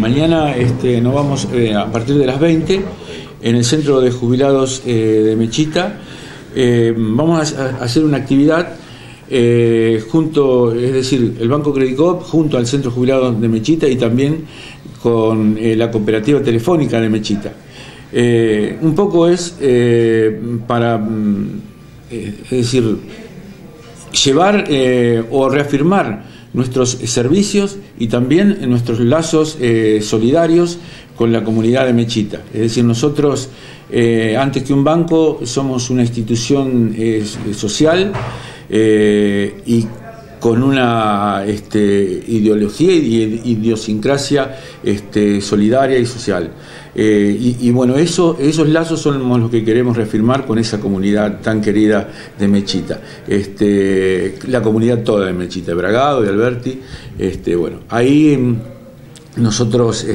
mañana nos vamos a partir de las 20 en el Centro de Jubilados de Mechita. Vamos a hacer una actividad junto, es decir, el Banco Credit Coop junto al Centro Jubilado de Mechita y también con la Cooperativa Telefónica de Mechita. Un poco es para, es decir, llevar o reafirmar nuestros servicios y también nuestros lazos solidarios con la comunidad de Mechita. Es decir, nosotros, antes que un banco, somos una institución social y con una ideología y idiosincrasia solidaria y social. Y bueno, esos lazos son los que queremos reafirmar con esa comunidad tan querida de Mechita. La comunidad toda de Mechita, de Bragado, de Alberti. Bueno, ahí nosotros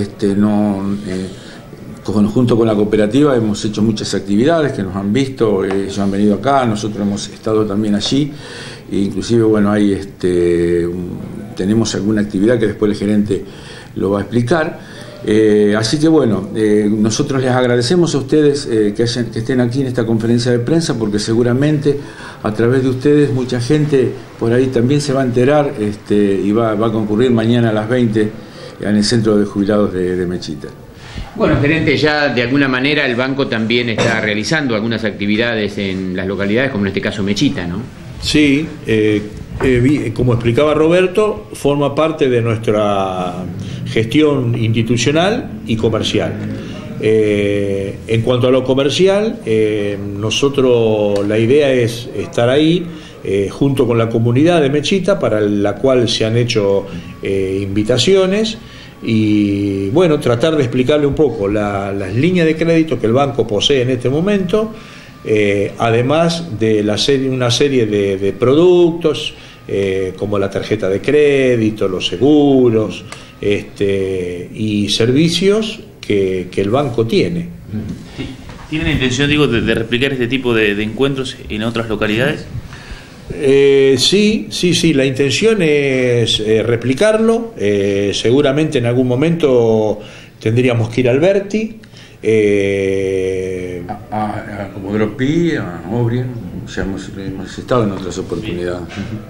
junto con la cooperativa hemos hecho muchas actividades que nos han visto, ellos han venido acá, nosotros hemos estado también allí. Inclusive, bueno, ahí tenemos alguna actividad que después el gerente lo va a explicar. Así que bueno, nosotros les agradecemos a ustedes que estén aquí en esta conferencia de prensa, porque seguramente a través de ustedes mucha gente por ahí también se va a enterar y va a concurrir mañana a las 20 en el Centro de Jubilados de Mechita. Bueno, gerente, ya de alguna manera el banco también está realizando algunas actividades en las localidades, como en este caso Mechita, ¿no? Sí, como explicaba Roberto, forma parte de nuestra gestión institucional y comercial. En cuanto a lo comercial, nosotros la idea es estar ahí junto con la comunidad de Mechita, para la cual se han hecho invitaciones, y bueno, tratar de explicarle un poco las líneas de crédito que el banco posee en este momento. Además de una serie de productos como la tarjeta de crédito, los seguros y servicios que el banco tiene. ¿Tienen la intención, digo, de replicar este tipo de encuentros en otras localidades? Sí, la intención es replicarlo. Seguramente en algún momento tendríamos que ir a Alberti, a Comodoro Pi, a Obrien, ya hemos estado en otras oportunidades.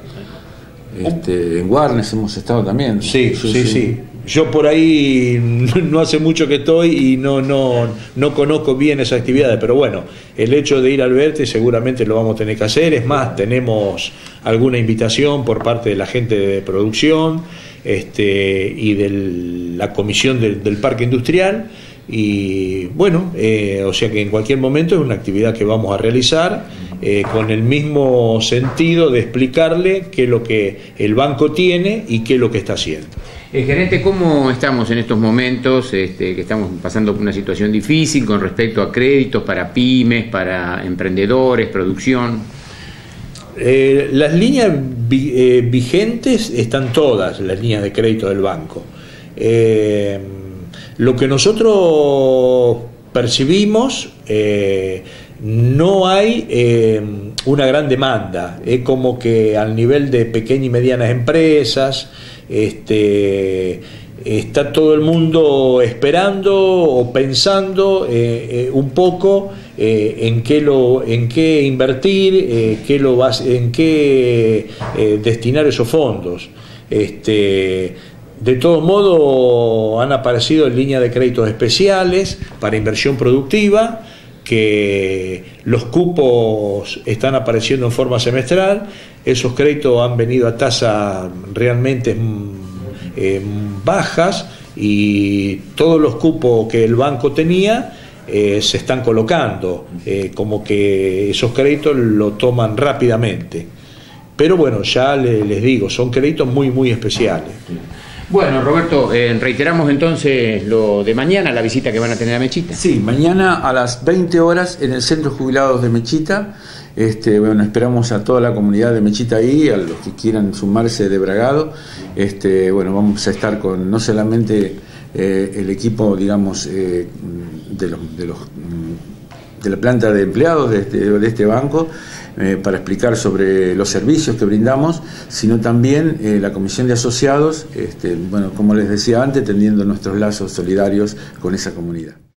En Warnes hemos estado también. Sí. Yo por ahí no hace mucho que estoy y no conozco bien esas actividades, pero bueno, el hecho de ir al Alberti seguramente lo vamos a tener que hacer. Es más, tenemos alguna invitación por parte de la gente de producción y de la comisión del parque industrial. Y bueno, o sea que en cualquier momento es una actividad que vamos a realizar con el mismo sentido de explicarle qué es lo que el banco tiene y qué es lo que está haciendo. Gerente, ¿cómo estamos en estos momentos que estamos pasando por una situación difícil con respecto a créditos para pymes, para emprendedores, producción? Las líneas vigentes están todas, las líneas de crédito del banco. Lo que nosotros percibimos, no hay una gran demanda. Es como que al nivel de pequeñas y medianas empresas está todo el mundo esperando o pensando un poco en qué invertir, en qué destinar esos fondos. De todo modo, han aparecido líneas de créditos especiales para inversión productiva, que los cupos están apareciendo en forma semestral. Esos créditos han venido a tasas realmente bajas, y todos los cupos que el banco tenía se están colocando, como que esos créditos lo toman rápidamente. Pero bueno, ya les digo, son créditos muy, muy especiales. Bueno, Roberto, reiteramos entonces lo de mañana, la visita que van a tener a Mechita. Sí, mañana a las 20 horas en el Centro Jubilados de Mechita. Bueno, esperamos a toda la comunidad de Mechita ahí, a los que quieran sumarse de Bragado. Bueno, vamos a estar con no solamente el equipo, digamos, de los la planta de empleados de este banco, para explicar sobre los servicios que brindamos, sino también la comisión de asociados, bueno, como les decía antes, tendiendo nuestros lazos solidarios con esa comunidad.